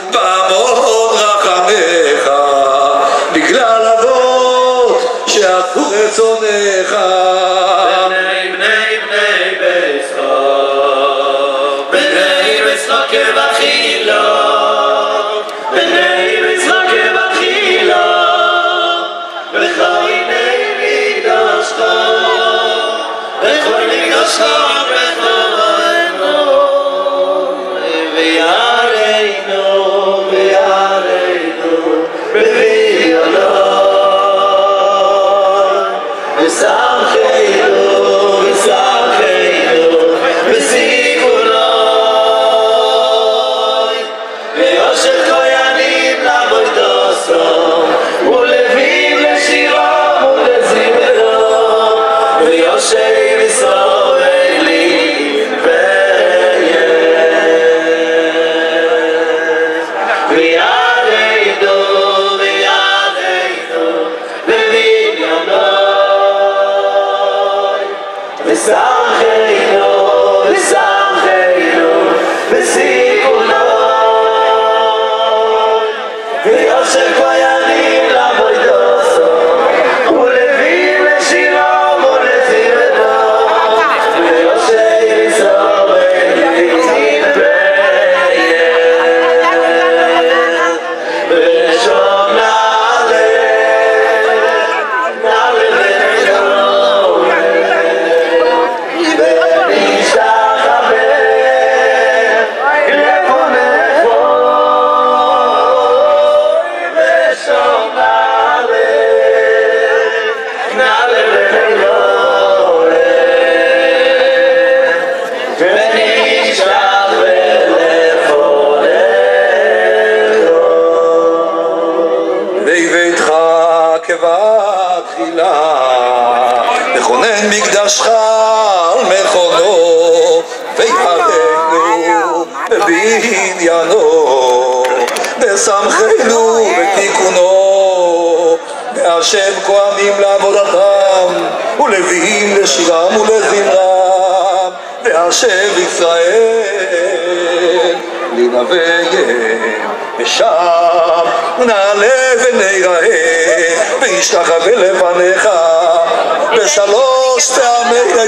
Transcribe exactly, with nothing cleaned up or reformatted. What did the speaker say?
בעמוד רחמך, בגלל אבות שעשו רצונך. בני בני בני ביתך, בני ביתך כבחילה, בני ביתך כבחילה, בכל עיני מקדשך, בכל מקדשך בחיינו, ויראנו ויראנו בבי אלוהים, ושמחנו ושמחנו בזיכרונם, ויושר כהנים לעבודתו ולווים לשירם ולזמרם, ויושב ישראלים ויעש ויעדנו ויעדנו בבנימין, ושמחנו ושמחנו בזיכרונם, ויושר כהנים לעבודתו ולווים לשירם ולזמרם, ויושב ישראלים ויעש ושום נעלה נעלה ונשתחווה לפניך, ושום נעלה נעלה ונשתחווה לפניך. בביתך כבתחילה, לכונן מקדשך על מכונו, ויראנו בבניינו, ושמחנו בתיקונו, והשם כהנים לעבודתם ולוויים לשירם ולזמרם, והשם ישראל לנביהם, ושם נעלה ונראה ונשתחווה לפניך בשלוש פעמי